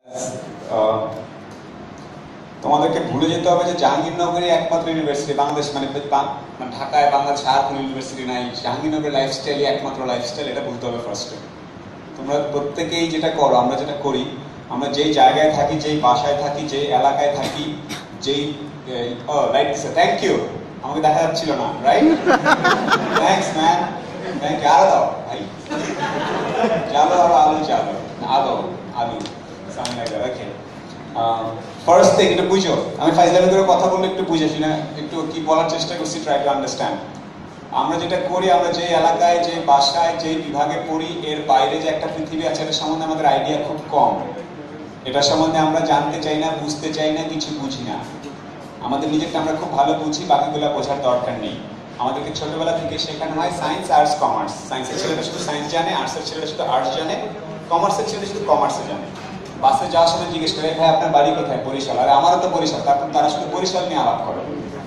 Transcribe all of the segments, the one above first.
তোমাদেরকে ভুলে যেতে হবে যে জাহাঙ্গীরনগরে একমাত্র ইউনিভার্সিটি বাংলাদেশ, মানে ঢাকায় বাংলাদেশ আর কোনো ইউনিভার্সিটি নাই। জাহাঙ্গীরনগরের লাইফস্টাইলই একমাত্র লাইফস্টাইল, এটা বলতে হবে ফার্স্টে। তোমরা প্রত্যেকেই যেটা করো, আমরা যেটা করি, আমরা যেই জায়গায় থাকি, যেই বাসায় থাকি, যেই এলাকায় থাকি, যেই রাইট, থ্যাংক ইউ, আমাকে দেখা যাচ্ছিল না, right? Thanks man, thank you. আরো দাও ভাই, চালো আরো আলু, চালো আলো আলু, সামনে লাগে রাখে। ফার্স্ট থিং, এটা বুঝো। আমি ফাইজলামি করে কথা বললে একটু বুঝেছি না, একটু কি বলার চেষ্টা করছি, ট্রাই টু আন্ডারস্ট্যান্ড। আমরা যেটা করি, আমরা যে এলাকায়, যে বাসায়, যে বিভাগে পড়ি, এর বাইরে যে একটা পৃথিবী আছে, এটা সম্বন্ধে আমাদের আইডিয়া খুব কম। এটা সম্বন্ধে আমরা জানতে চাই না, বুঝতে চাই না, কিছু বুঝি না। আমাদের নিজেরটা আমরা খুব ভালো বুঝি, বাকিগুলো বোঝার দরকার নেই। আমাদেরকে ছোটবেলা থেকে শেখানো হয় সায়েন্স, আর্টস, কমার্স। সায়েন্সের ছেলেরা শুধু সায়েন্স জানে, আর্টসের ছেলেরা শুধু আর্টস জানে, কমার্সের ছেলেরা শুধু কমার্সে জানে। বাসে যাওয়ার সময় জিজ্ঞেস করে, ভাই আপনার বাড়ি কোথায়? বরিশাল। আর আমারও তো বরিশাল। তারপর তারা শুধু বরিশাল নিয়ে আলাপ করে।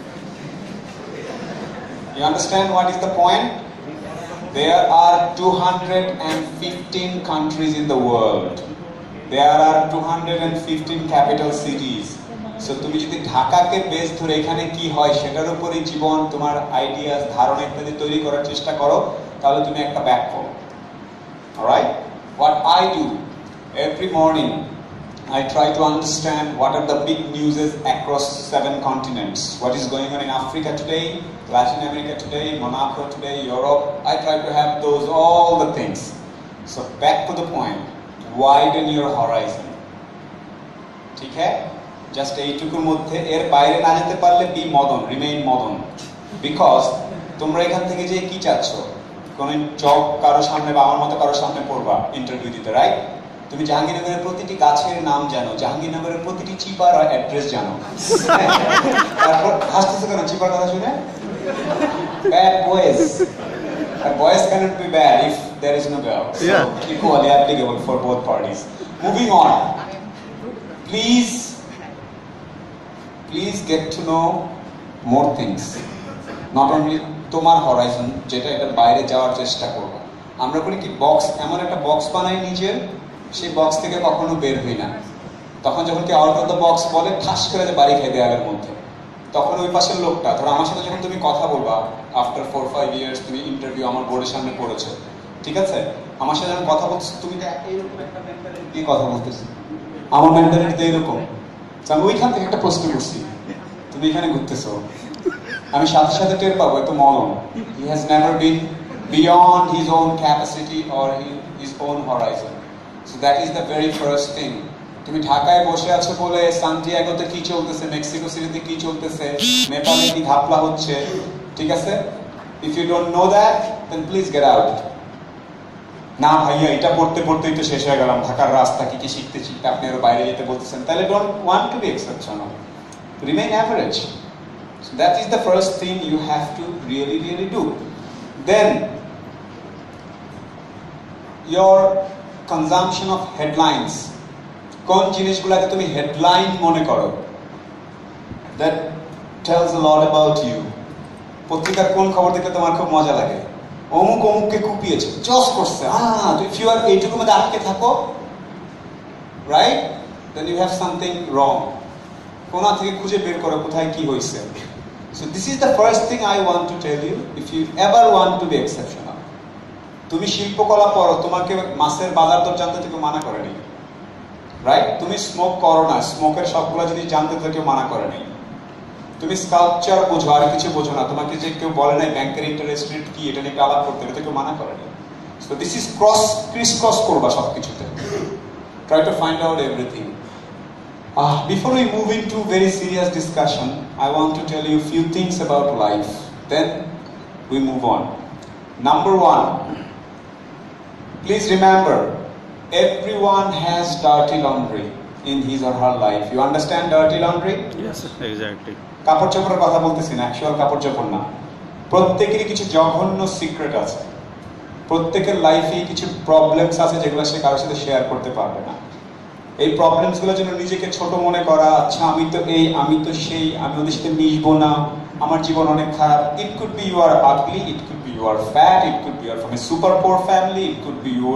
You understand what is the point? There are 215 countries in the world. There are 215 capital cities. So তুমি যদি ঢাকাকে বেস ধরে এখানে কি হয় সেটার উপরই জীবন, তোমার আইডিয়া, ধারণা ইত্যাদি তৈরি করার চেষ্টা করো, তাহলে তুমি একটা ব্যাক করো। Alright? What I do every morning, I try to understand what are the big newses across 7 continents. What is going on in Africa today, Latin America today, Monaco today, Europe. I try to have those, all the things. So back to the point, widen your horizon. ঠিক আছে? Just এইটুকুর মধ্যে, এর বাইরে না যেতে পারলে be modern, remain modern. Because তোমরা এখান থেকে যে কি চাচ্ছ, কোন জব কারো সামনে বা আমার মতো কারো সামনে পড়বা ইন্টারভিউ দিতে, রাইট? তুমি জাহাঙ্গীরনগরের প্রতিটি গাছের নাম জানো, জাহাঙ্গীরনগরের প্রতিটি চিপার অ্যাড্রেস জানো। তারপর হাসতেছো কেন চিপার কথা শুনে? Bad boys. Boys cannot be bad if there is no girl. So equally applicable for both parties. Moving on. Please get to know more things. Not only তোমার হরাইজন, যেটা এটার বাইরে যাওয়ার চেষ্টা করবো। আমরা করি কি, বক্স, এমন একটা বক্স বানাই নিজের, সেই বক্স থেকে কখনো বের হই না। তখন যখন কি আউট অফ দ্য বক্স বলে, ঠাস করে যে বাড়ি খেয়ে দেওয়ার মধ্যে, তখন ওই পাশের লোকটা, ধরো আমার সাথে যখন তুমি কথা বলবা, আফটার 4-5 ইয়ার্স তুমি ইন্টারভিউ আমার বোর্ডের সামনে পড়েছো, ঠিক আছে? আমার সাথে যখন কথা বলছো, তুমি এইরকম একটা মেন্টালিটি দিয়ে কথা বলতেছি, আমার মেন্টালিটি এইরকম। আমি ওইখান থেকে একটা প্রশ্ন করছি, তুমি এখানে ঘুরতেছো, আমি সাথে সাথে টের পাবো এত মলম। He has never been beyond his own capacity or his own horizon. So that is the very first thing. তুমি ঢাকায় বসে আছো বলে সান্টিয়াগোতে কি চলতেছে, মেক্সিকো সিটিতে কি চলতেছে, নেপালে কি ঘাপলা হচ্ছে, ঠিক আছে? If you don't know that, then please get out. না ভাইয়া, এটা পড়তে পড়তেই তো শেষ হয়ে গেলাম, ঢাকার রাস্তা কি কি শিখতে শিখতে আপনি আরো বাইরে যেতে বলতেছেন, তাহলে don't want to be exceptional. Remain average. So that is the first thing you have to really do. Then your consumption of headlines. কোন জিনিসগুলোকে তুমি হেডলাইন মনে করো, that tells a lot about you. পত্রিকার কোন খবর দেখলে তোমার খুব মজা লাগে? অমুক অমুককে কুপিয়েছে, জজ করছে, if you are এইটুকুর মধ্যে আটকে থাকো, right, then you have something wrong. কোনা থেকে খুঁজে বের করো কোথায় কি হয়েছে। So this is the first thing I want to tell you if you ever want to be exceptional. তুমি শিল্পকলা পড়ো, তোমাকে মাছের বাজার দর জানতে কেউ মানা করেনি, রাইট? তুমি স্মোক করো না, স্মোকের সবগুলো জিনিস জানতে কেউ মানা করেনি। তুমি স্কাল্পচার বোঝো, আর কিছু বোঝো না, তোমাকে যে কেউ বলে নাই ব্যাংকের ইন্টারেস্ট রেট কি, এটা নিয়ে আলাপ করতে, এটা কেউ মানা করেনি। So this is criss-cross করবা সবকিছুতে, try to find out everything. Before we move into very serious discussion, I want to tell you a few things about life. Then we move on. Number 1, please remember, everyone has dirty laundry in his or her life. You understand dirty laundry? Yes, exactly. কাপড় চোপড়ের কথা বলতেছি না, actual কাপড় চোপড় না। প্রত্যেকেরই কিছু জঘন্য সিক্রেট আছে, প্রত্যেকের লাইফে কিছু প্রবলেমস আছে যেগুলো সে কারোর সাথে শেয়ার করতে পারবে না। এই প্রবলেমসগুলোর জন্য নিজেকে ছোট মনে করা, আচ্ছা আমি তো এই, আমি তো সেই, আমি ওদের সাথে মিশবো না, আমার জীবন অনেক খারাপ। It could be you are ugly, it could be you are fat, it could be you are from a super poor family, it could be you are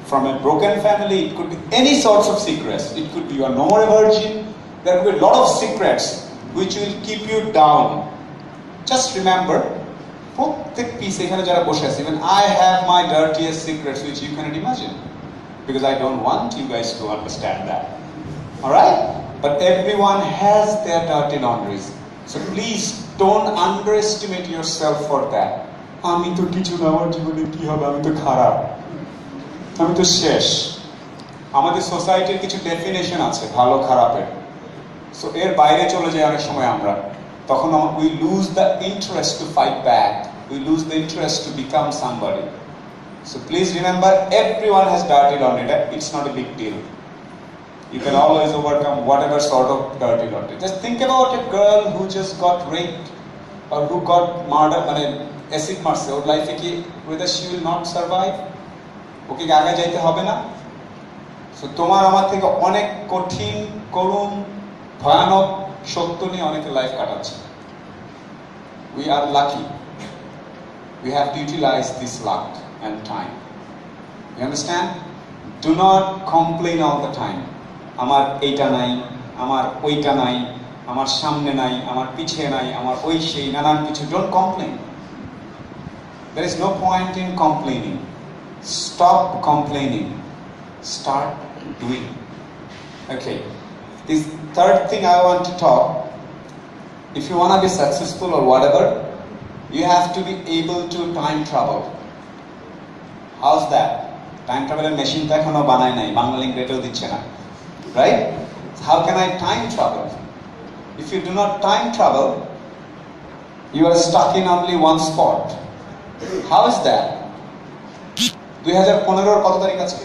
from a broken family, it could be any sorts of secrets. It could be you are no more a virgin. There could be a lot of secrets which will keep you down. Just remember, প্রত্যেক piece এখানে যারা বসে আছে, even I have my dirtiest secrets which you cannot imagine, because I don't want you guys to understand that. Alright? But everyone has their dirty laundries. So please don't underestimate yourself for that. আমি তো কিছু না, আমার জীবনে কি হবে, আমি তো খারাপ, আমি তো শেষ। আমাদের সোসাইটির কিছু ডেফিনেশন আছে ভালো খারাপের, সো এর বাইরে চলে যাই অনেক সময় আমরা, তখন we lose the interest to fight back, we lose the interest to become somebody. So please remember, everyone has dirty laundry. It's not a big deal. You can always overcome whatever sort of dirty laundry. Just think about a girl who just got raped or who got murdered, মানে acid মারছে, ওর লাইফে কি whether she will not survive? ওকে আগে যাইতে হবে না? So তোমার আমার থেকে অনেক কঠিন, করুণ, ভয়ানক সত্য নিয়ে অনেকে লাইফ কাটাচ্ছে। We are lucky. We have to utilize this luck and time. You understand? Do not complain all the time. আমার এইটা নাই, আমার ওইটা নাই, আমার সামনে নাই, আমার পিছে নাই, আমার ওই সেই নানান কিছু। Don't complain. There is no point in complaining. Stop complaining. Start doing. Okay. This third thing I want to talk. If you want to be successful or whatever, you have to be able to time travel. How's that? Time travel machine ta ekhono banay nai, bangla link rate dicche na. Right? How can I time travel? If you do not time travel, you are stuck in only one spot. How is that? 2015 এর কত তারিখ আজকে?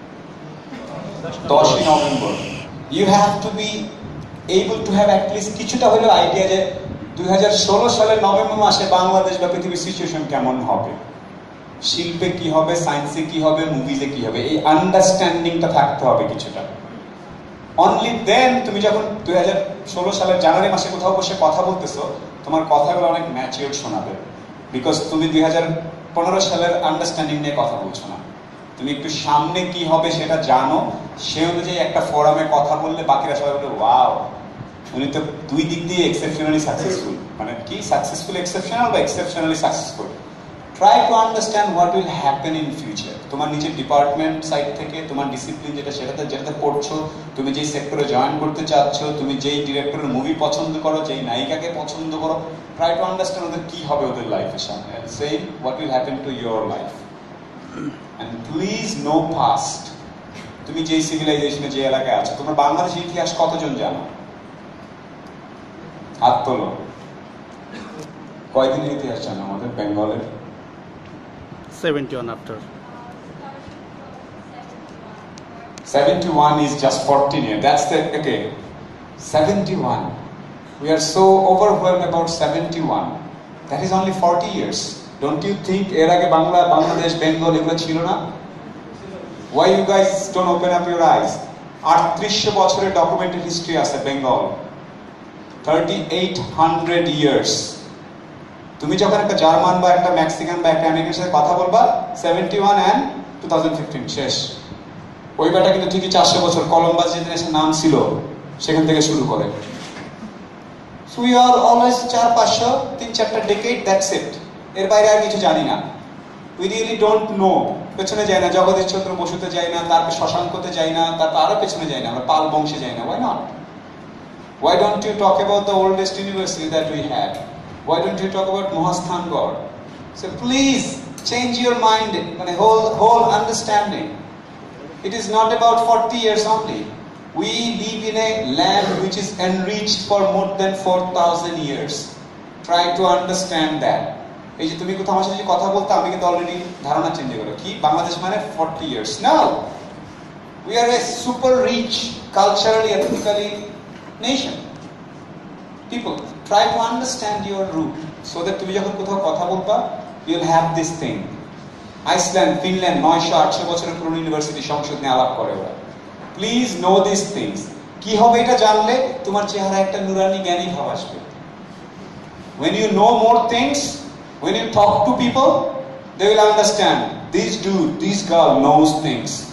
10 November. You have to be able to have at least কিছুটা হলেও idea যে 2016 সালের November মাসে বাংলাদেশ বা পৃথিবীর সিচুয়েশন কেমন হবে, শিল্পে কি হবে, সায়েন্সে কি হবে, মুভিজে কি হবে, এই আন্ডারস্ট্যান্ডিংটা থাকতে হবে কিছুটা। অনলি দেন তুমি যখন 2016 সালের জানুয়ারি মাসে কোথাও বসে কথা বলতেছো, তোমার কথাগুলো অনেক ম্যাচিওর শোনাবে, বিকজ তুমি 2015 সালের আন্ডারস্ট্যান্ডিং নিয়ে কথা বলছো না। তুমি একটু সামনে কি হবে সেটা জানো, সে অনুযায়ী একটা ফোরামে কথা বললে বাকিরা সবাই বলে ওয়াও, উনি তো দুই দিক দিয়ে এক্সেপশনালি সাকসেসফুল। মানে কি সাকসেসফুল এক্সেপশনাল বা exceptionally successful? Try to understand what will happen in future. তোমার নিজের ডিপার্টমেন্ট সাইড থেকে, তোমার ডিসিপ্লিন যেটাতে পড়ছো, তুমি যেই সেক্টরে জয়েন করতে চাচ্ছ, তুমি যেই ডিরেক্টরের মুভি পছন্দ করো, যেই নায়িকাকে পছন্দ করো, ট্রাই টু আন্ডারস্ট্যান্ড ওদের কি হবে ওদের লাইফের সামনে, same what will happen to your life. And please know past. তুমি যে সিভিলাইজেশনে যে এলাকায় আছো, তোমার বাংলাদেশের ইতিহাস কতজন জানো? হাত তোলো। কয়দিনের ইতিহাস জানো আমাদের বেঙ্গলের? 71 after. 71 is just 14 years. That's the, okay. 71. We are so overwhelmed about 71. That is only 40 years. Don't you think এর আগে বাংলাদেশ, বেঙ্গল এগুলো ছিল না? Why you guys don't open up your eyes? 3800 বছরের ডকুমেন্টেড হিস্ট্রি আছে বেঙ্গল। 3800 years. তুমি যখন একটা জার্মান বা একটা মেক্সিকান বা একটা আমেরিকার সাথে কথা বলবা, 71 and 2015 শেষ। ওই বেটা কিন্তু ঠিকই 400 বছর কলম্বাস যে দেশের নাম ছিল সেখান থেকে শুরু করে। So we are always 400-500, 3-4টা ডেকেড, that's it. এর বাইরে আর কিছু জানি না। We really don't know. পেছনে যাই না, জগদীশ চন্দ্র বসুতে যাই না, তারপর শশাঙ্কতে যাই না, তারপর আরো পেছনে যাই না, আমরা পাল বংশে যাই না। Why not? Why don't you talk about the oldest university that we had? Why don't you talk about Mohastangad? So please change your mind, মানে whole understanding. It is not about 40 years only. We live in a land which is enriched for more than 4,000 years. Try to understand that. এই যে তুমি কোথাও আমার সাথে কথা বলতে, আমি কিন্তু অলরেডি ধারণা চেঞ্জ করে কি বাংলাদেশ মানে 40 years. No, we are a super rich, culturally, ethnically nation. People, try to understand your root so that তুমি যখন কোথাও কথা বলবা, you'll have this thing. Iceland, Finland 900-800 বছরের পুরনো ইউনিভার্সিটি সংসদ নিয়ে আলাপ করে ওরা। Please know this things. কি হবে এটা জানলে তোমার চেহারা একটা নুরানি জ্ঞানী ভাব আসবে। When you know more things, when you talk to people, they will understand this dude, this girl knows things.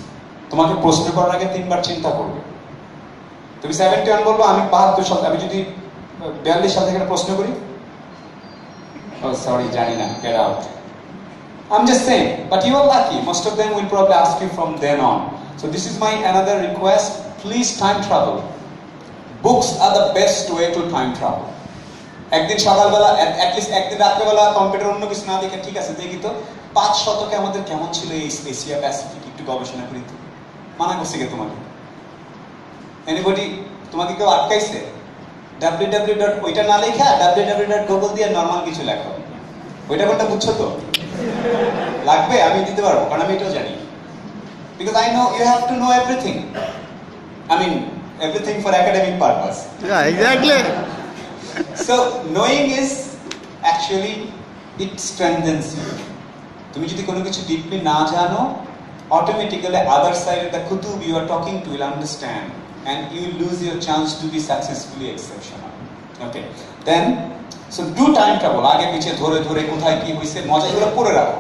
তোমাকে প্রশ্ন করার আগে 3 বার চিন্তা করবে। তুমি 71 বলবো, আমি 72 সাল, আমি যদি 42 সাল থেকে একটা প্রশ্ন করি, oh sorry জানি না, get out. I'm just saying, but you are lucky. Most of them will probably ask you from then on. So this is my another request. Please time travel. Books are the best way to time travel. একদিন সকালবেলা, at least একদিন রাত্রেবেলা computer অন্য কিছু না দেখে, ঠিক আছে দেখি তো 5 শতকে আমাদের কেমন ছিল এই এশিয়া প্যাসিফিক, একটু গবেষণা করি তো। মানা করছি কে তোমাকে? এনিবডি তোমাকে কেউ আটকাইছে? www. ওইটা না লেখা www.google দিয়ে নরমাল কিছু লেখো। ওইটা কোনটা বুঝছো তো? লাগবে, আমি দিতে পারবো, কারণ আমি এটাও জানি। Because I know you have to know everything. I mean, everything for academic purpose. Yeah, exactly. So knowing is actually it strengthens you. তুমি যদি কোনো কিছু ডিপলি না জানো, automatically other side of the kutub you are talking to will understand, and you will lose your chance to be successfully exceptional. Okay, then so do time travel. আগে পিছে ধরে ধরে কোথায় কি হইছে মজাগুলো পড়ে রাখো।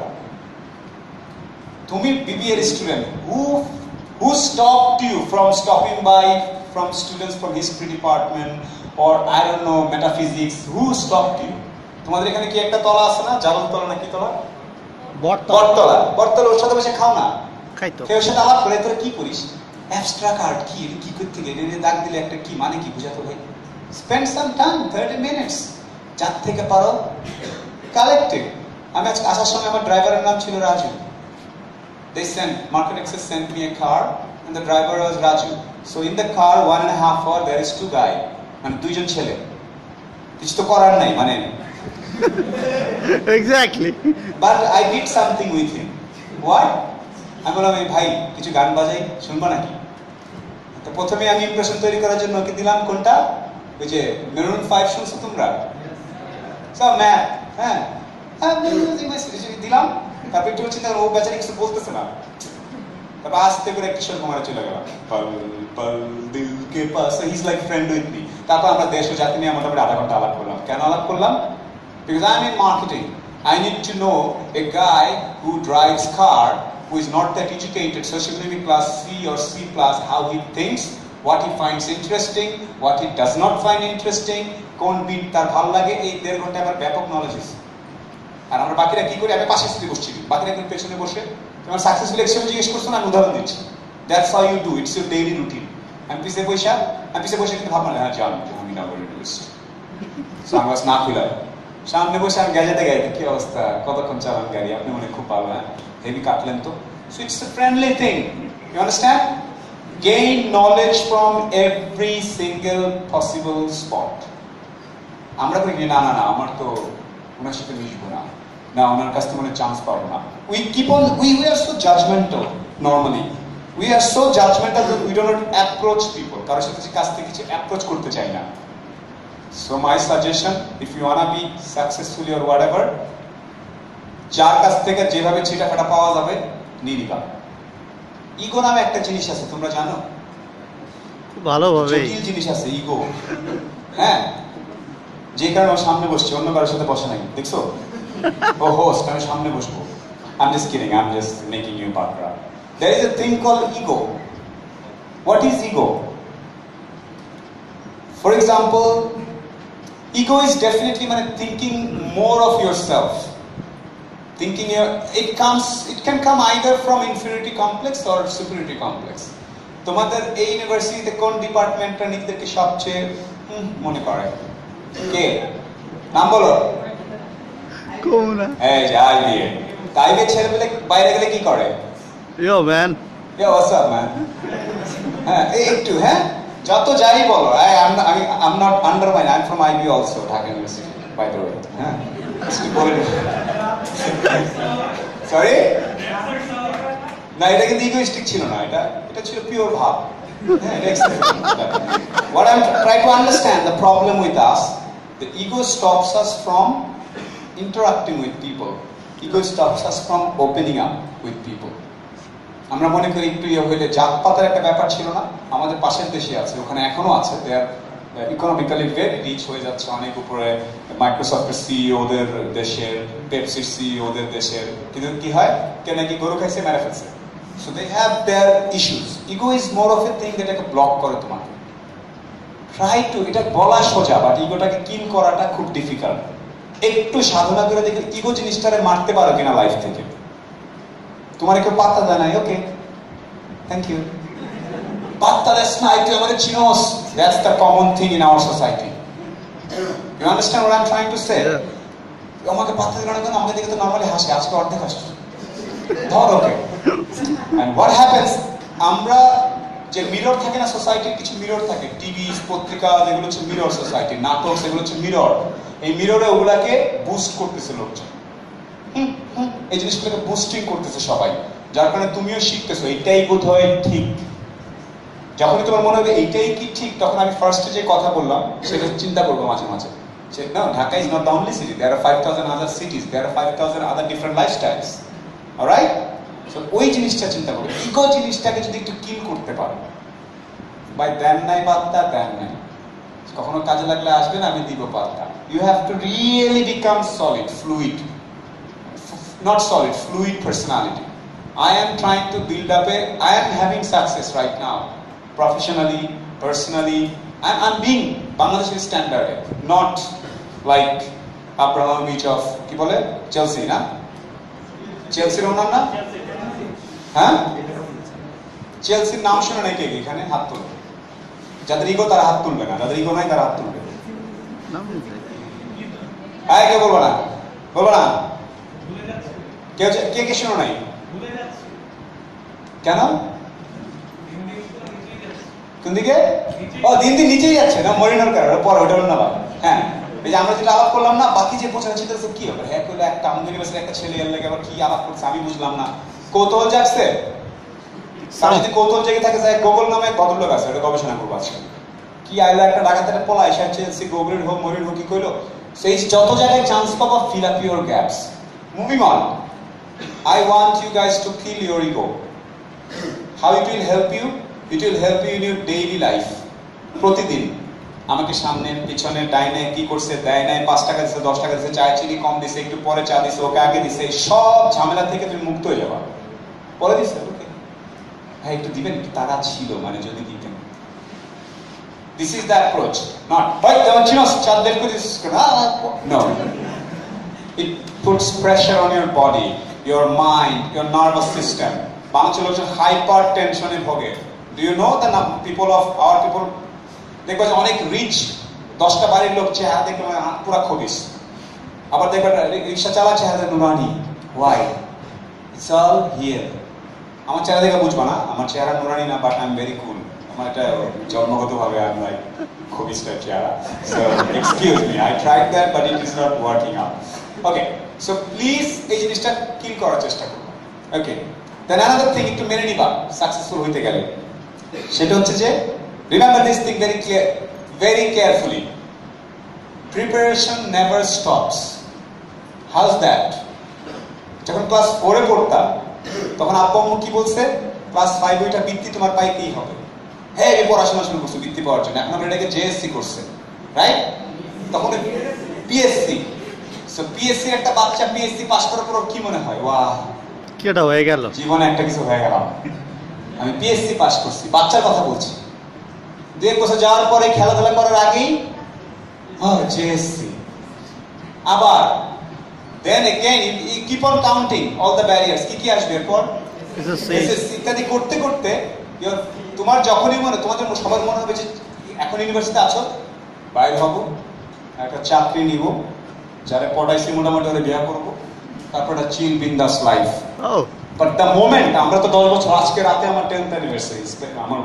তুমি বিবিএর student, who stopped you from stopping by from students from history department or I don't know metaphysics? Who stopped you? তোমাদের এখানে কি একটা তলা আছে না, জালন তলা না কি তলা? বটতলা। বটতলা, ওর সাথে বসে খাও না, খাইতো। কেউ সাথে আলাপ করে তোরা কি করিস, অ্যাবস্ট্রাক্ট আর্ট কি, কি করতে গেলে দাগ দিলে একটা কি মানে কি বুঝাতো ভাই? স্পেন্ড সাম টাইম, 30 মিনিটস, যার থেকে পারো কালেক্টিভ। আমি আজকে আসার সময় আমার ড্রাইভারের নাম ছিল Raju. They sent, Market Access sent me a car and the driver was Raju. So in the car 1.5 hour there is 2 guy, মানে 2 জন ছেলে, কিছু তো করার নাই মানে। Exactly. But I did something with him. What? আমি বললাম এই ভাই কিছু গান বাজাই, শুনবা নাকি? তো প্রথমে আমি ইমপ্রেশন তৈরি করার জন্য ওকে দিলাম কোনটা, ওই যে মেরুন 5 শুনছো তোমরা? সব ম্যাথ, হ্যাঁ দিলাম। তারপর একটু চিন্তা করো, ও বেচারি কিছু বলতেছে না, তারপর আস্তে করে কিশোর কুমারে চলে গেলাম, Pal Pal Dil Ke Paas, he is like friend with me. তারপর আমরা দেশ ও জাতি নিয়ে মোটামুটি আধা ঘন্টা আলাপ করলাম। কেন আলাপ করলাম? Because I am in marketing. I need to know a guy who drives car, who is not that educated, socioeconomic class C or C plus, how he thinks, what he finds interesting, what he does not find interesting, কোন bit তার ভালো লাগে। এই 1.5 ঘন্টা আমার ব্যাপক knowledge আছে। আর আমরা বাকিরা কি করি, আমি পাশে সিটে বসছি, বাকিরা কিন্তু পেছনে বসে তোমার সাকসেসফুল এক্সেল জিজ্ঞেস করছো না, আমি উদাহরণ দিচ্ছি। That's how you do, it's your daily routine. আমি পিছে বসে কিন্তু ভাবলাম হ্যাঁ জান আমি না বলে ইউনিভার্সিটি, সো আমি বাস না খুলা সামনে বসে আমি গ্যাজেটে গাইতে, কি অবস্থা, কতক্ষণ চালান গাড়ি, আপনি মনে খুব ভালো, হ্যাঁ হেভি কাটলেন তো। So it's a friendly thing, you understand? Gain knowledge from every single possible spot. আমরা করি না না না আমার তো ওনার সাথে মিশবো না, না ওনার কাছ থেকে মনে চান্স পাবো না। We keep on, we are so judgmental normally. We are so judgmental that we do not approach people. কারোর সাথে কাছ থেকে কিছু অ্যাপ্রোচ করতে চাই না। So my suggestion, if you wanna be successfully or whatever, যার কাছ থেকে যেভাবে ছিটাফাটা পাওয়া যাবে নিয়ে নিবা। ইগো নামে একটা জিনিস আছে, তোমরা জানো? ভালোভাবে জটিল জিনিস আছে ইগো, হ্যাঁ, যে কারণে ওর সামনে বসছে, অন্য কারোর সাথে বসে নাই, দেখছো? ও হোস্ট, আমি সামনে বসবো। I'm just kidding, I'm just making you background. There is a thing called ego. What is ego? For example, ego is definitely thinking more of yourself. It can come either from inferiority complex or superiority complex. তোমাদের এই ইউনিভার্সিটিতে কোন ডিপার্টমেন্টটা নিজেদেরকে সবচেয়ে মনে করে? কে নাম বলো? কোনা এই যাই দিয়ে তাইবে ছেলেপেলে বাইরে গেলে কি করে? Yo man, yo what's up man, হ্যাঁ একটু, হ্যাঁ যত যাই বলো, I'm not undermine, I'm from IB also, Dhaka University, by the way, হ্যাঁ সরি না, এটা কিন্তু ইগোইস্টিক ছিল না, এটা ছিল পিওর ভাব। What I'm trying to understand, the problem with us, the ego stops us from interacting with people. Ego stops us from opening up with people. আমরা মনে করি একটু হইলে জাতপাতের একটা ব্যাপার ছিল না, আমাদের পাশের দেশে আছে, ওখানে এখনো আছে, they are economically very rich হয়ে যাচ্ছে অনেক উপরে, মাইক্রোসফটের সিইও ওদের দেশের, পেপসির সিইও ওদের দেশের, কিন্তু কি হয়, কে নাকি গরু খাইছে মেরে ফেলছে, So they have their issues. Ego is more of a thing যেটাকে ব্লক করে তোমাকে। Try to, এটা বলা সোজা, বাট ইগোটাকে কিল করাটা খুব ডিফিকাল্ট। একটু সাধনা করে দেখে ইগো জিনিসটারে মারতে পারো কিনা লাইফ থেকে। তোমার কেউ পাত্তা দেয় নাই, ওকে, থ্যাংক ইউ। পাত্তা দেস নাই, তুই আমাদের চিনোস। That's the common thing in our society. You understand what I'm trying to say? আমাকে পাত্তা দিল না কেন? আমাকে দেখে তো নর্মালি হাসে, আজকে অর্ধেক হাসছে। ধর ওকে। And what happens? আমরা যে মিরর থাকে না সোসাইটির, কিছু মিরর থাকে, টিভি, পত্রিকা, যেগুলো হচ্ছে মিরর সোসাইটি, নাটক, সেগুলো হচ্ছে মিরর। এই মিররে ওগুলাকে বুস্ট করতেছে লোকজন। এই জিনিসগুলোকে বুস্টিং করতেছে সবাই, যার কারণে তুমিও শিখতেছো এইটাই বোধ হয় ঠিক। যখনই তোমার মনে হবে এইটাই কি ঠিক, তখন আমি ফার্স্টে যে কথা বললাম সেটা চিন্তা করবো মাঝে মাঝে। No, Dhaka is not the only city. There are 5,000 other cities. There are 5,000 other different lifestyles. Alright? So, ওই জিনিসটা চিন্তা করো। ইগো জিনিসটাকে যদি একটু কিল করতে পারো, ভাই দেন নাই পাত্তা, দেন নাই, কখনো কাজে লাগলে আসবেন, আমি দিব পাত্তা। You have to really become solid, fluid. Not solid, fluid personality. I am trying to build up I am having success right now. Professionally, personally, I'm being Bangladeshi standard, not like Abramovich of কি বলে Chelsea, না চেলসির ওনার না, হ্যাঁ চেলসির নাম শুনে নাকি এখানে হাত তুলবে? যাদের ইগো তারা হাত তুলবে না, যাদের ইগো নাই তারা হাত তুলবে। হ্যাঁ, কে বলবো না, বলবো না, কে কে কে শুনো নাই? কেন? কোন দিকে? ও, দিন দিন নিচেই যাচ্ছে না, মরিনোর কারণে পরে ওটা না। হ্যাঁ, এই যে আমরা যেটা আলাপ করলাম না, বাকি যে বোঝানো ছিল কি হবে, হ্যাঁ করলে একটা আমাদের ইউনিভার্সিটির একটা ছেলে এর লাগে আবার কি আলাপ করছে আমি বুঝলাম না। কৌতূহল জাগছে, তার যদি কৌতূহল জেগে থাকে, যায় গুগল নামে ভদ্রলোক আছে, ওটা গবেষণা করবো আজকে। কি আইলো একটা ডাকাতের পোলা এসে চেলসি গোগলের হোক মরিন হোক কি কইলো, সেই যত জায়গায় চান্স পাবা fill up your gaps. Moving on, I want you guys to kill your ego. How it will help you? It will help you in your daily life. প্রতিদিন আমাকে সামনে পিছনে ডাইনে কি করছে, দেয় নাই, 5 টাকা দিছে, 10 টাকা দিছে, চায় চিনি কম দিছে, একটু পরে চা দিছে, ওকে আগে দিছে, সব ঝামেলা থেকে তুমি মুক্ত হয়ে যাবা। পরে দিছে ওকে, হ্যাঁ একটু দিবেন, একটু তারা ছিল, মানে যদি দিতেন। This is the approach, not ভাই তোমার চিনোস চার দেড় করে this. No, it puts pressure on your body, your mind, your nervous system. বাংলাদেশের লোকজন হাইপার টেনশনে ভোগে। Do you know the people of our people? দেখবে অনেক রিচ 10টা বাড়ির লোক চেহারা দেখবে পুরা খবিস, আবার দেখবে রিক্সা চালা চেহারা নুরানি। Why? It's all here. আমার চেহারা দেখে বুঝবা না আমার চেহারা নুরানি না, but I am very cool. আমার এটা জন্মগতভাবে আই এম লাইক খবিস টাইপ চেহারা। So excuse me, I tried that but it is not working out. Okay, so please এই জিনিসটা কিল করার চেষ্টা করো। Okay, then another thing একটু মেনে নিবা সাকসেসফুল হইতে গেলে, সেটা হচ্ছে যে remember this thing very carefully. Preparation never stops. How's that? যখন ক্লাস 4 এ পড়তাম তখন আব্বু আম্মু কি বলছে, ক্লাস 5 ওইটা বৃত্তি তোমার পাইতেই হবে। হ্যাঁ, এই পড়াশোনা শুরু করছে বৃত্তি পাওয়ার জন্য, এখন আমরা এটাকে জেএসসি করছে, রাইট? তখন পিএসসি। সো পিএসসি একটা বাচ্চা পিএসসি পাস করার পর কি মনে হয়, ওয়াও কি এটা হয়ে গেল, জীবনে একটা কিছু হয়ে গেল, আমি পিএসসি পাস করছি। বাচ্চার কথা বলছি। 2 বছর যাওয়ার পরে খেলাধুলা করার আগেই জেএসসি, আবার then again you keep on counting all the barriers, কি কি আসবে এরপর এসএসসি ইত্যাদি করতে করতে তোমার যখনই তোমাদের সবার মনে হবে যে এখন ইউনিভার্সিটিতে আছো, বাইরে হব, একটা চাকরি নিব, যারা পড়াইছি মোটামুটি ওরা বিয়ে করবো, তারপর একটা চিল বিন্দাস লাইফ। বাট দ্য মোমেন্ট, আমরা তো 10 বছর, আজকে রাতে আমার 10th অ্যানিভার্সারি, আমার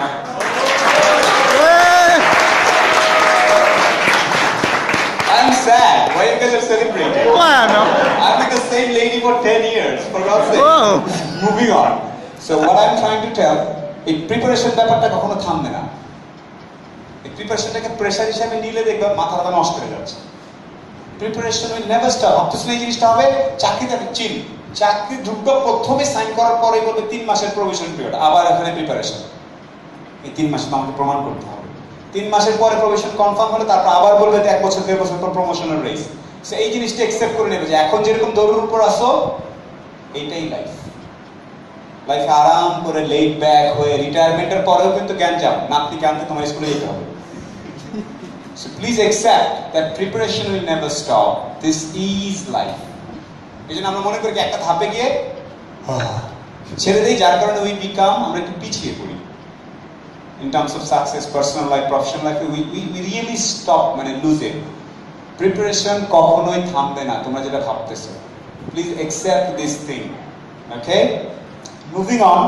I'm sad. Why you guys are celebrating? Well, no. I'm with the same lady for 10 years. For God's sake. Oh. Moving on. So what I'm trying to tell, এই preparation ব্যাপারটা কখনো থামবে না। এই প্রিপারেশনটাকে pressure হিসেবে নিলে দেখবে মাথাটা নষ্ট হয়ে যাচ্ছে। Preparation will never stop. ভাবতেছেন এই জিনিসটা হবে, চাকরিতে চিল, চাকরি ঢুকবে, প্রথমে সাইন করার পরে বলবে 3 মাসের প্রভিশন পিরিয়ড, আবার এখানে প্রিপারেশন। এই 3 মাসে আমাকে প্রমাণ করতে হবে। 3 মাসের পরে প্রভিশন কনফার্ম হলে তারপর আবার বলবে 1 বছর 2 বছর পর প্রমোশনের রেস। সো এই জিনিসটা অ্যাকসেপ্ট করে নেবে যে এখন যেরকম দৌড়ের উপর আসো, এইটাই লাইফ। লাইফে আরাম করে লেট ব্যাক হয়ে রিটায়ারমেন্টের পরেও কিন্তু জ্ঞান যাও, নাতনিকে আনতে তোমার স্কুলে যেতে হবে। So please accept that preparation will never stop. This is life. এই জন্য আমরা মনে করি যে একটা ধাপে গিয়ে ছেড়ে দেই, যার কারণে আমরা একটু পিছিয়ে পড়ি। In terms of success, personal life, professional life, we really stop, মানে lose it. Preparation কখনোই থামবে না, তোমরা যেটা ভাবতেছো। Please accept this thing. Okay? Moving on.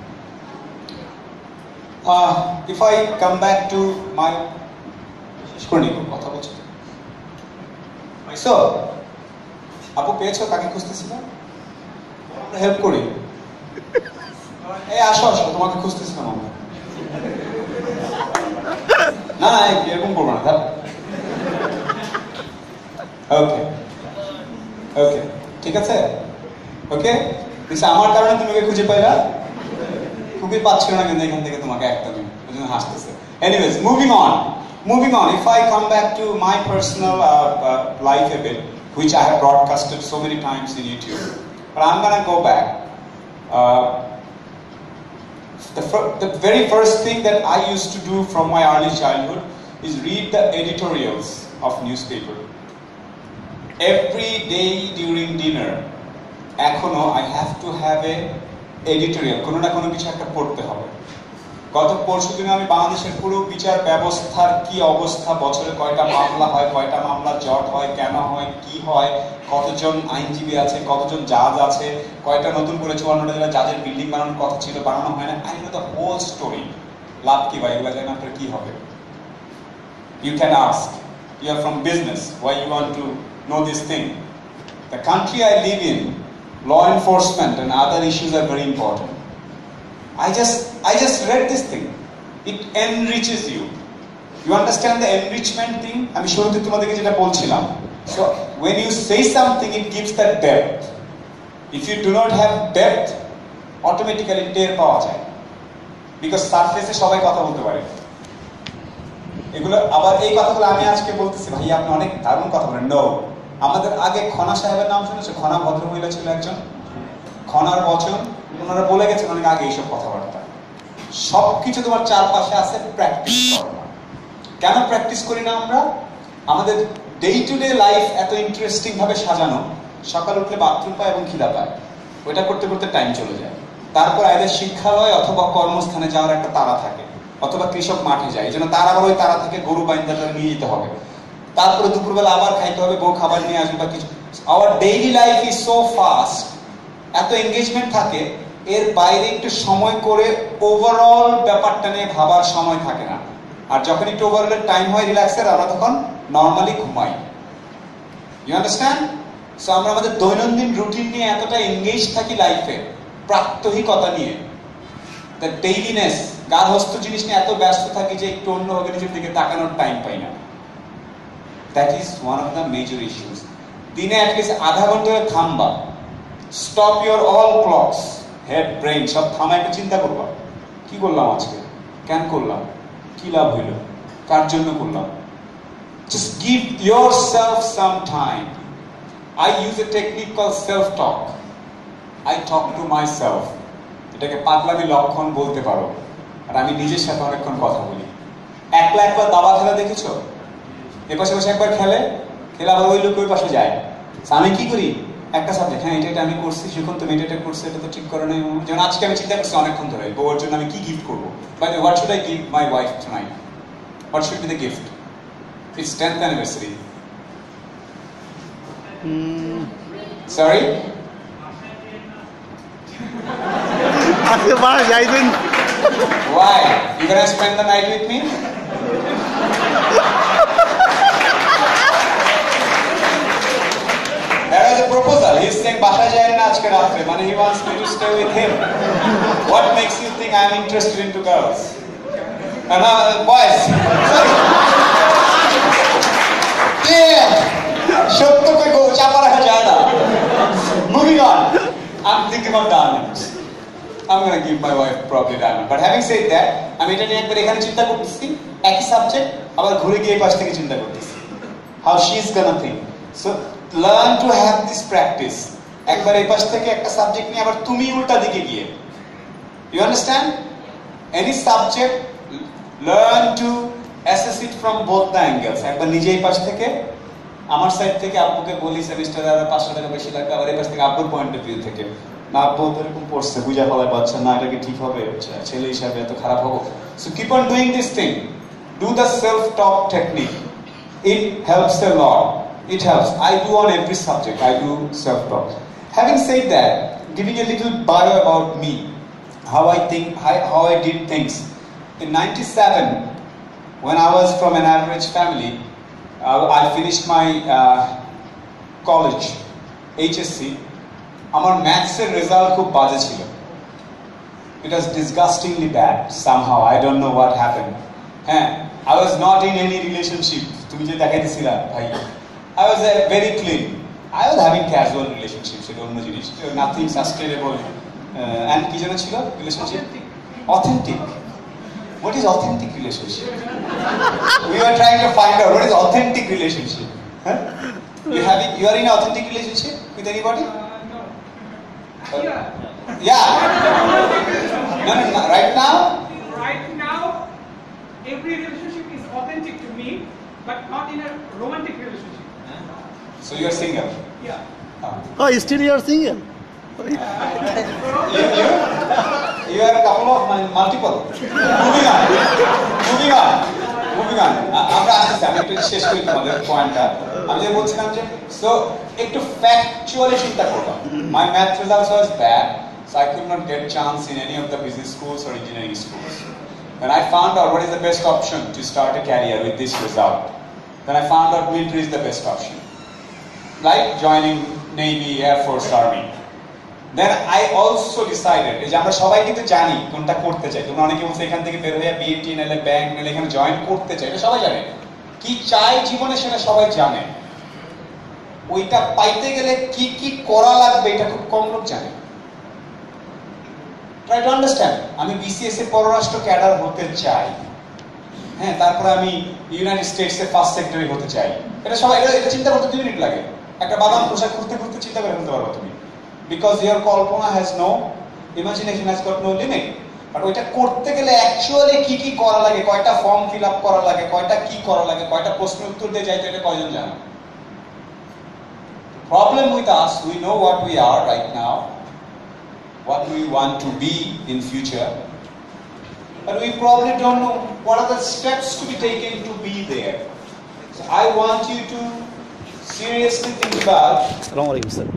If I come back to my কথা বলছো myself, আপু পেয়েছো? কাকে খুঁজতেছিলাম? আমরা হেল্প করি। এই আসো আসো, তোমাকে খুঁজতেছিলাম আমরা। না না এরকম করবো না। ওকে ওকে ঠিক আছে। ওকে আমার কারণে তুমি ওকে খুঁজে পাইলা? খুবই পাচ্ছিল না কিন্তু এখান থেকে তোমাকে একদমই, ওই জন্য হাসতেছে। Anyways, moving on. If I come back to my personal life a bit, which I have broadcasted so many times in YouTube, but I'm gonna go back. The very first thing that I used to do from my early childhood is read the editorials of newspaper. Every day during dinner, এখনো I have to have a editorial, কোনো না কোনো কিছু একটা পড়তে হবে। গত পরশু দিনে আমি বাংলাদেশের পুরো বিচার ব্যবস্থার কি অবস্থা, বছরে কয়টা মামলা হয়, কয়টা মামলা জট হয়, কেন হয়, কি হয়, কতজন আইনজীবী আছে, কতজন জাজ আছে, কয়টা নতুন করে 54টা জেলা জাজের বিল্ডিং বানানোর কথা ছিল, বানানো হয় না। I know the whole story. লাভ কি ভাই, এগুলো জানেন আপনার কি হবে? You can ask. You are from business. Why you want to know this thing? The country I live in, law enforcement and other issues are very important. I just read this thing. It enriches you. You understand the enrichment thing? আমি শুরুতে তোমাদেরকে যেটা বলছিলাম। So when you say something, it gives that depth. If you do not have depth, automatically টের পাওয়া যায়। Because সারফেসে সবাই কথা বলতে পারে। এগুলো আবার এই কথাগুলো আমি আজকে বলতেছি, ভাই আপনি অনেক দারুণ কথা বলেন। নো, আমাদের আগে খনা সাহেবের নাম শুনেছো? খনা ভদ্রমহিলা ছিল একজন, খনার বচন, ওনারা বলে গেছেন অনেক আগে এইসব কথাবার্তা। সবকিছু তোমার চারপাশে আছে, প্র্যাকটিস করো না। কেন প্র্যাকটিস করি না আমরা? আমাদের ডে টু ডে লাইফ এত ইন্টারেস্টিং ভাবে সাজানো, সকাল উঠলে বাথরুম পায় এবং খিদা পায়, ওইটা করতে করতে টাইম চলে যায়। তারপর এদের শিক্ষালয় অথবা কর্মস্থানে যাওয়ার একটা তাড়া থাকে, অথবা কৃষক মাঠে যায়, এই জন্য তার আবার ওই তাড়া থেকে গরু বাইন্দাটা নিয়ে যেতে হবে। তারপরে দুপুরবেলা আবার খাইতে হবে, বউ খাবার নিয়ে আসবে বা কিছু। Our daily life is so fast, এত এঙ্গেজমেন্ট থাকে, এর বাইরে একটু সময় করে ওভারঅল ব্যাপারটা নিয়ে ভাবার সময় থাকে না। আর যখন একটু ওভারঅলের টাইম হয় রিল্যাক্সের, আমরা তখন নর্মালি ঘুমাই। You understand? সো আমরা আমাদের দৈনন্দিন রুটিন নিয়ে এতটা এঙ্গেজ থাকি লাইফে, প্রাত্যহিকতা নিয়ে, দ্য ডেইলিনেস, গার্হস্থ্য জিনিস নিয়ে এত ব্যস্ত থাকি যে একটু অন্যভাবে নিজের দিকে তাকানোর টাইম পাই না। That is one of the major issues. দিনে অ্যাটলিস্ট আধা ঘন্টা থামবা, stop your all clocks, head brain সব থামা, একটু চিন্তা করবা কি করলাম আজকে, কেন করলাম, কি লাভ হইল, কার জন্য করলাম। Just give yourself some time. I use a technique called self-talk. I talk to myself. এটাকে পাগলামি লক্ষণ বলতে পারো। আর আমি নিজের সাথে অনেকক্ষণ কথা বলি। একলা একবার দাবা খেলা দেখেছো? এপাশে বসে একবার খেলে আবার ওই লোক ওই পাশে যায়। আমি কি করি, একটা সাবজেক্ট, হ্যাঁ এটা আমি করছি, শিখুন তুমি এটা করছো, এটা তো ঠিক করে নাই। যেমন আজকে আমি চিন্তা করছি অনেকক্ষণ ধরে বউর জন্য আমি কি গিফট করবো। By the way, what should I give my wife tonight? What should be the gift? It's 10th anniversary. Sorry? আজকে বাড়া যাইবেন। Why? You gonna spend the night with me? There is a proposal. He's saying বাসায় যায় না আজকে রাতে, মানে he wants me to stay with him. What makes you think I am interested into girls? Boys. Sorry. সত্য কই গো, চাপা রাখা যায় না। Moving on. I'm thinking about diamonds. I'm going to give my wife probably diamond. But having said that, আমি এটা নিয়ে একবার এখানে চিন্তা করতেছি, একই সাবজেক্ট, আবার ঘুরে গিয়ে পাশ থেকে চিন্তা করতেছি how she's gonna think. So learn to have this practice. একবার এই পাশ থেকে একটা সাবজেক্ট নিয়ে আবার তুমি উল্টা দিকে গিয়ে You understand? Any subject, learn to assess it from both the angles. একবার নিজেই পাশ থেকে, আমার সাইড থেকে আব্বুকে বলি সেমিস্টারে আরো 500 টাকা বেশি লাগবে, আবার এই পাশ থেকে আব্বুর পয়েন্ট অফ ভিউ থেকে, না আব্বু তো এরকম পড়ছে, বুঝা ফেলায় পাচ্ছে না, এটা কি ঠিক হবে, ছেলে হিসাবে এত খারাপ হবো? So keep on doing this thing. Do the self-talk technique. It helps a lot. It helps. I do on every subject. I do self-talk. Having said that, giving a little bio about me, how I think, how I did things. In 97, when I was from an average family, I finished my college, HSC. আমার ম্যাথসের result খুব বাজে ছিল. It was disgustingly bad somehow. I don't know what happened. I was not in any relationship. তুমি যে দেখাইতেছিলা ভাই, I was very clean. I was having casual relationships. I don't know, nothing sustainable. And কি যেন ছিল relationship? Authentic. What is authentic relationship? We are trying to find out what is authentic relationship. You are in an authentic relationship with anybody? No. Yeah. No, right now? Right now, every relationship is authentic to me, but not in a romantic relationship. So you are single? Yeah. Oh, still you are single? You are a couple of multiple. Moving on. আমরা আসছি, আমি একটু শেষ করি তোমাদের পয়েন্টটা। আমি যে বলছিলাম যে সো একটু ফ্যাকচুয়ালি চিন্তা করলাম। My math results was bad, so I could not get chance in any of the business schools or engineering schools. When I found out what is the best option to start a career with this result, then I found out military is the best option. Like joining Navy, Air Force, Army. Then I also decided, যে আমরা সবাই কিন্তু জানি কোনটা করতে চাই। তোমরা অনেকে বলছো এখান থেকে বের হয়ে বিএটি নালে ব্যাংক নালে এখানে জয়েন করতে চাই, এটা সবাই জানে। কি চাই জীবনে সেটা সবাই জানে। ওইটা পাইতে গেলে কি কি করা লাগবে এটা খুব কম লোক জানে। Try to understand. আমি বিসিএস এ পররাষ্ট্র ক্যাডার হতে চাই। তারপরে আমি ইউনাইটেড স্টেটস এর ফার্স্ট সেক্রেটারি হতে চাই। এটা সবাই এটা চিন্তা করতে 2 মিনিট লাগে। একটা বাদাম পোশাক করতে করতে চিন্তা করে ফেলতে পারো তুমি। Because your Kalpana has no imagination, has got no limit. But ওইটা করতে গেলে অ্যাকচুয়ালি কি কি করা লাগে, কয়টা ফর্ম ফিল আপ করা লাগে, কয়টা কি করা লাগে, কয়টা প্রশ্ন উত্তর দিয়ে যাইতে এটা কয়জন জানে? Problem with us, we know what we are right now, what we want to be in future, but we probably don't know what are the steps to be taken to be there. So I want you to seriously think about. Assalamu alaikum, sir.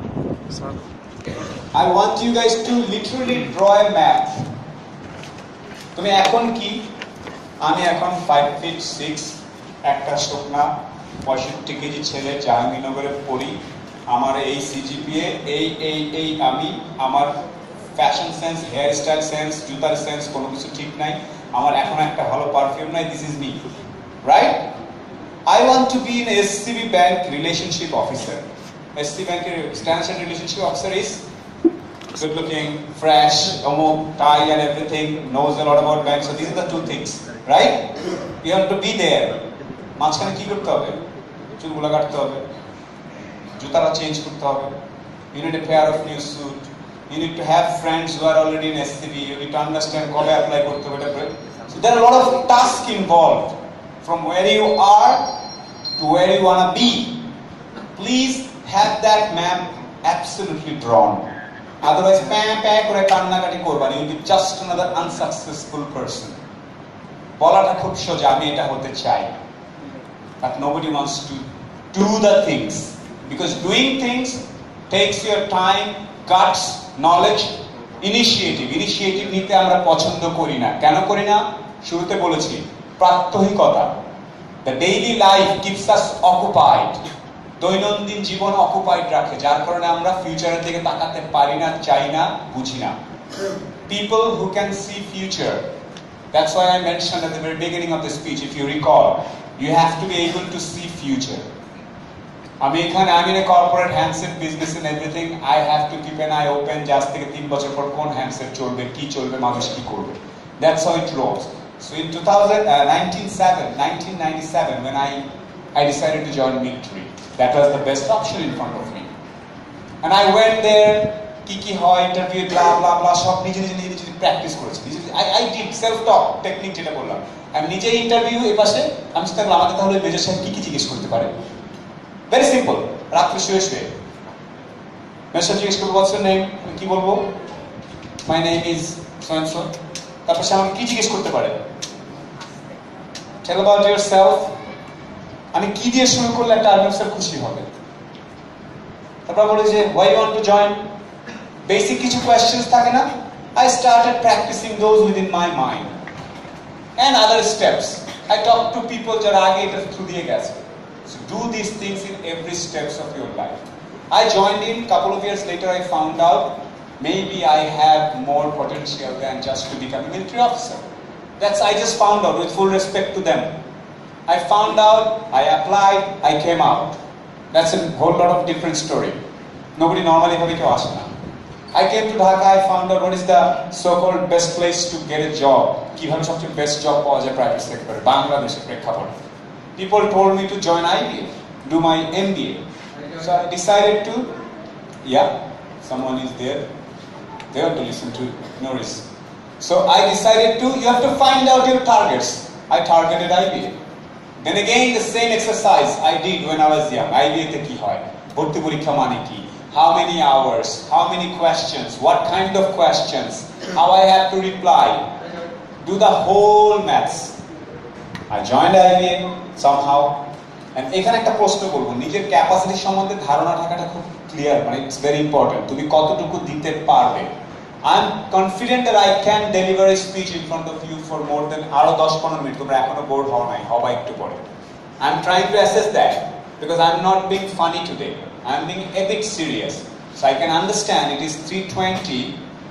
I want you guys to literally draw a map. তুমি এখন কি? আমি এখন 5 feet 6, একটা শুকনা 65 KG ছেলে, জাহাঙ্গীরনগরে পড়ি। আমার এই সিজিপিএ, এই আমি, আমার fashion sense, hair style sense, জুতার সেন্স কোনো কিছু ঠিক নাই, আমার এখন একটা ভালো পারফিউম নাই, this is me, right? I want to be an SCB Bank relationship officer. SCB Bank Standard Relationship Officer is good looking, fresh, tie and everything, knows a lot about banks. So these are the 2 things, right? You have to be there. মাঝখানে কি করতে হবে? চুলগুলো কাটতে হবে, জুতাটা change করতে হবে, you need a pair of new suit, you need to have friends who are already in SCB, you need to understand কবে অ্যাপ্লাই করতে হবে। So there are a lot of tasks involved from where you are to where you want to be. Please have that map absolutely drawn. Otherwise, করে কান্নাকাটি করবা, you will be just another unsuccessful person. বলাটা খুব সোজা, আমি এটা হতে চাই, but nobody wants to do the things, because doing things takes your time, guts, knowledge, initiative নিতে আমরা পছন্দ করি না। কেন করি না? শুরুতে বলেছি, প্রাত্যহিকতা। The daily life keeps us occupied. দৈনন্দিন জীবন অকুপাইড রাখে, যার কারণে আমরা ফিউচারের দিকে তাকাতে পারি না, চাই না, বুঝি না। People who can see future. That's why I mentioned at the very beginning of the speech, if you recall, you have to be able to see future. I'm in a corporate handset business and everything. I have to keep an eye open. Just থেকে 3 বছর পর কোন handset চলবে, কি চলবে, মানুষ কি করবে। That's how it rolls. So in 1997, when I decided to join military, that was the best option in front of me. And I went there, কি হয়, interview, blah blah blah, সব নিজে প্র্যাকটিস করেছি। I did self talk technique যেটা বললাম, আমি নিজেই interview এই পাশে আমি চিন্তা করলাম আমাকে তাহলে মেজর সাহেব কি জিজ্ঞেস করতে পারে। ভেরি সিম্পল, রাত্রে শুয়ে শুয়ে মেজর সাহেব জিজ্ঞেস করবো হোয়াটস ইওর নেম, আমি কি বলবো my name is so and so. তারপর সে আমাকে কি জিজ্ঞেস করতে পারে, টেল অ্যাবাউট ইয়োরসেলফ। আমি কি দিয়ে শুরু করলে একটা আর্মি অফিসার খুশি হবে? তারপর বলে যে why you want to join, basic কিছু কোয়েশ্চেন্স থাকে না, I started practicing those within my mind and other steps. I talk to people যারা আগে এটা থ্রু দিয়ে গেছে। So do these things in every steps of your life. I joined in, couple of years later I found out maybe I have more potential than just to become a military officer. That's I just found out with full respect to them. I found out, I applied, I came out. That's a whole lot of different story. Nobody normally ভাবে কেউ আসে না। I came to Dhaka, I found out what is the so-called best place to get a job. কিভাবে সবচেয়ে best job পাওয়া যায় private সেক্টরে বাংলাদেশের প্রেক্ষাপটে। People told me to join IBA, do my MBA. So I decided to, yeah, someone is there. They have to listen to Norris. So I decided to, you have to find out your targets. I targeted IBA. Then again the same exercise I did when I was young. IBA তে কি হয়, ভর্তি পরীক্ষা মানে কি, how many hours, how many questions, what kind of questions, how I have to reply, do the whole maths. I joined IBA somehow. And এখানে একটা প্রশ্ন বলবো, নিজের ক্যাপাসিটি সম্বন্ধে ধারণা থাকাটা খুব ক্লিয়ার, মানে ইটস ভেরি ইম্পর্টেন্ট। তুমি কতটুকু দিতে পারবে। I'm confident that I can deliver a speech in front of you for more than আরো 10-15 মিনিট। তোমরা এখনো বোর্ড হও নাই, হবা একটু পরে। I'm trying to assess that because I'm not being funny today. I'm being a bit serious. So I can understand it is 3:20.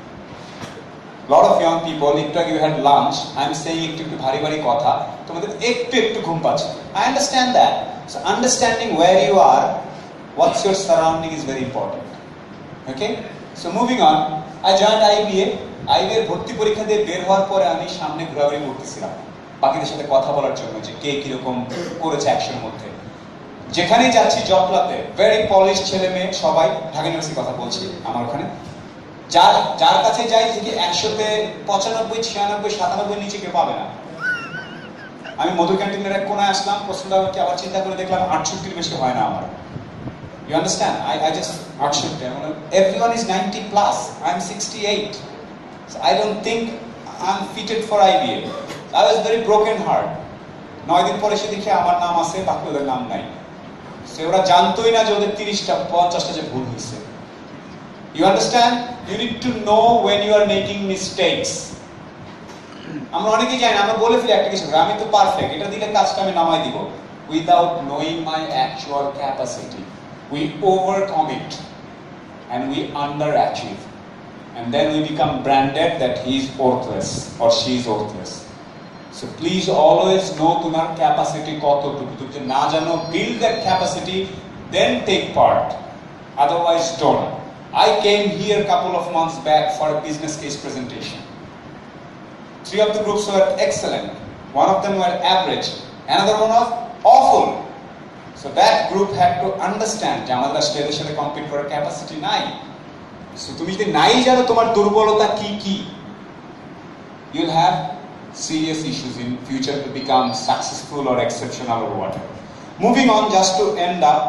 Lot of young people, একটু আগে you had lunch. I'm saying একটু ভারী ভারী কথা, তোমাদের একটু ঘুম পাচ্ছে। I understand that. So understanding where you are, what's your surrounding is very important. Okay? So moving on, I joined IBA. IBA এর ভর্তি পরীক্ষা দিয়ে বের হওয়ার পরে আমি সামনে ঘোরাঘুরি করতেছিলাম বাকিদের সাথে কথা বলার জন্য যে কে কিরকম করেছে অ্যাকশনের মধ্যে। যেখানেই যাচ্ছি জটলাতে ভেরি পলিশ ছেলে মেয়ে সবাই, ঢাকা ইউনিভার্সিটির কথা বলছি, আমার ওখানে যার কাছে যাই থেকে 100-তে 95, 96, 97 নিচে কেউ পাবে না। আমি মধু ক্যান্টিনের এক কোনায় আসলাম, প্রশ্নটা আবার চিন্তা করে দেখলাম 68-র বেশি হয় না আমার। You understand? I just everyone is 90 plus. I'm 68. So I don't think I'm fitted for IBA. I was very broken heart. 9 দিন পরে এসে দেখি আমার নাম আছে, বাকি ওদের নাম নাই। সে ওরা জানতোই না যে ওদের 30টা 50টা যে ভুল হয়েছে। You understand? You need to know when you are making mistakes. আমরা অনেকেই জানি, আমরা বলে ফেলি একটা কিছু আমি তো পারফেক্ট, এটা দিলে কাজটা আমি নামাই দিব, without knowing my actual capacity. We overcommit and we underachieve, and then we become branded that he is worthless or she is worthless. So please always know তোমার capacity কতটুকু। তুমি যদি না জানো, build that capacity, then take part. Otherwise don't. I came here a couple of months back for a business case presentation. 3 of the groups were excellent, 1 of them were average, another one was awful. So that group had to understand যে আমাদের স্টেজের সাথে compete করার capacity নাই। So তুমি যদি নাই জানো তোমার দুর্বলতা কি কি, you'll have serious issues in future to become successful or exceptional or whatever. Moving on, just to end up,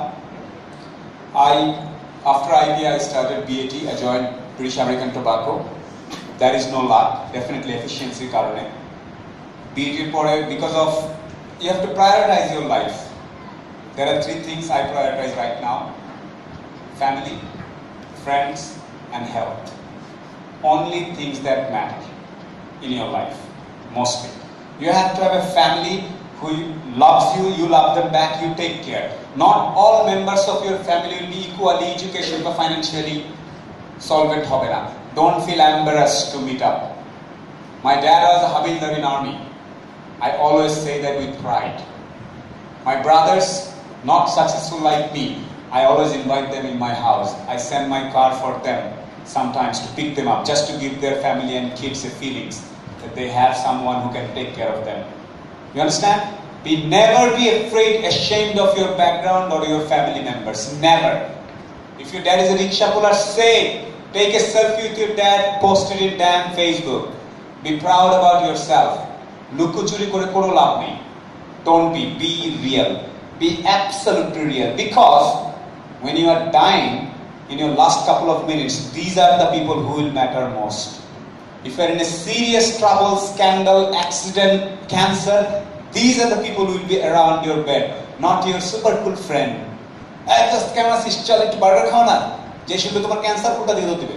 after IBA I started BAT. I joined British American Tobacco. There is no luck, definitely efficiency কারণে। BAT এর পরে because of you have to prioritize your life. There are 3 things I prioritize right now: family, friends, and health. Only things that matter in your life, mostly. You have to have a family who loves you, you love them back, you take care. Not all members of your family will be equally educational or financially solvent hobe na. Don't feel embarrassed to meet up. My dad was a Havildar in army. I always say that with pride. My brothers, not successful like me, I always invite them in my house. I send my car for them sometimes to pick them up, just to give their family and kids a feelings that they have someone who can take care of them. You understand? Never be afraid, ashamed of your background or your family members. Never. If your dad is a rickshaw puller, say Take a selfie with your dad, post it in damn Facebook. Be proud about yourself. Lukuchuri kore kono labh nei. Don't be real. Be absolutely real. Because when you are dying in your last couple of minutes, these are the people who will matter most. If you are in a serious trouble, scandal, accident, cancer, these are the people who will be around your bed, not your super cool friend. Just কেমন আছিস চল একটু burger খাও না যে শুধু তোমার cancer কোটা দিয়ে দিবে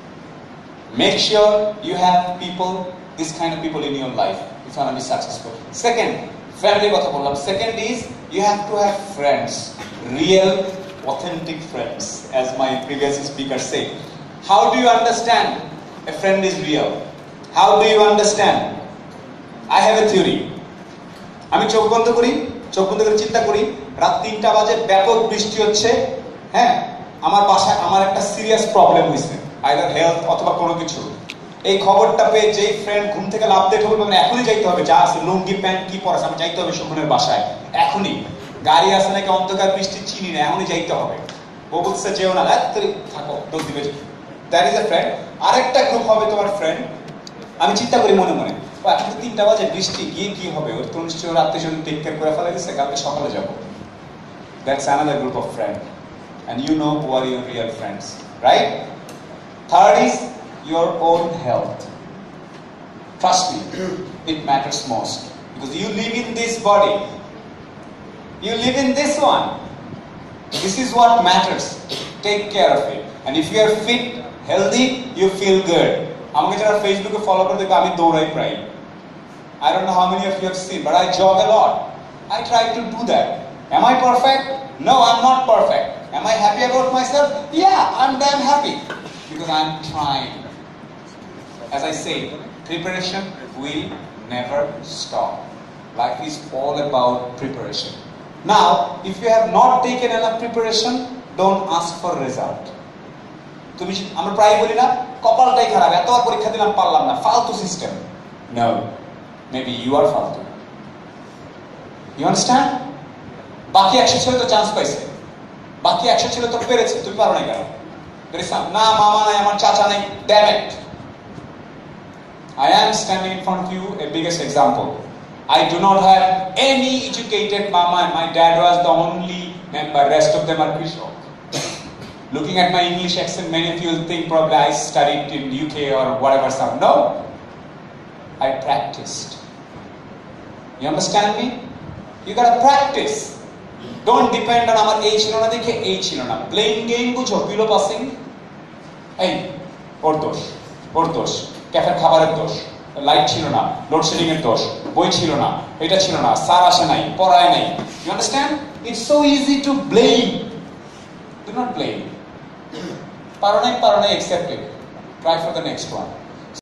Make sure you have people, this kind of people in your life if you want to be successful. Second, family কথা বললাম. Second is you have to have friends, real, authentic friends, as my previous speaker said. How do you understand a friend is real? How do you understand? I have a theory. আমি চোখ বন্ধ করে চিন্তা করি রাত 3টা বাজে ব্যাপক বৃষ্টি হচ্ছে হ্যাঁ আমার বাসায় আমার একটা সিরিয়াস প্রবলেম হইছে আইদার হেলথ অথবা কোনো কিছু এই খবরটা পেয়ে যেই ফ্রেন্ড ঘুম থেকে লাফ দিয়ে ঠকবে মানে এখনই যাইতে হবে যা আছে লুঙ্গি প্যান্ট কি পরাস আমি যাইতে হবে সুমনের বাসায় এখনই গাড়ি আছে নাকি অন্ধকার বৃষ্টি চিনি না এখনই যাইতে হবে ও বলছে যেও না তুই থাকো দোষ দিবে দ্যাট ইজ এ ফ্রেন্ড আরেকটা গ্রুপ হবে তোমার ফ্রেন্ড আমি চিন্তা করি মনে মনে এখন 3টা বাজে বৃষ্টি গিয়ে কি হবে ওর তো নিশ্চয়ই রাতে যদি টেক কেয়ার করে ফেলে দিচ্ছে কালকে সকালে যাবো that's another group of friend and you know who are your real friends, right? Third is your own health. Trust me, it matters most because you live in this body. You live in this one. This is what matters. Take care of it. And if you are fit, healthy, you feel good. আমাকে যারা ফেসবুকে follow করে দেখো আমি দৌড়াই প্রায় I don't know how many of you have seen but I jog a lot. I try to do that. Am I perfect? No, I'm not perfect. Am I happy about myself? Yeah, I'm damn happy because I'm trying. As I say, preparation will never stop. Life is all about preparation. Now, if you have not taken enough preparation, don't ask for result. তুমি আমরা প্রায় বলি না কপালটাই খারাপ এতবার পরীক্ষা দিলাম পারলাম না ফালতু system No, maybe you are ফালতু You understand? বাকি 100 ছেলে তো চান্স পাইছে বাকি 100 ছেলে তো পেরেছে তুমি পারো না কেন না মামা নাই আমার চাচা নাই damn it I am standing in front of you a biggest example I do not have any educated mama and my dad was the only member rest of them are Krishok looking at my English accent many of you will think probably I studied in UK or whatever some no I practiced you understand me you gotta practice Don't depend on আমার এই ছিল না দেখে এই ছিল না playing game বুঝো pillow passing এই ওর দোষ ক্যাফের খাবারের দোষ লাইট ছিল না লোডশেডিং এর দোষ বই ছিল না এটা ছিল না স্যার আসে নাই পড়ায় নাই you understand it's so easy to blame do not blame পারো নাই accept it try for the next one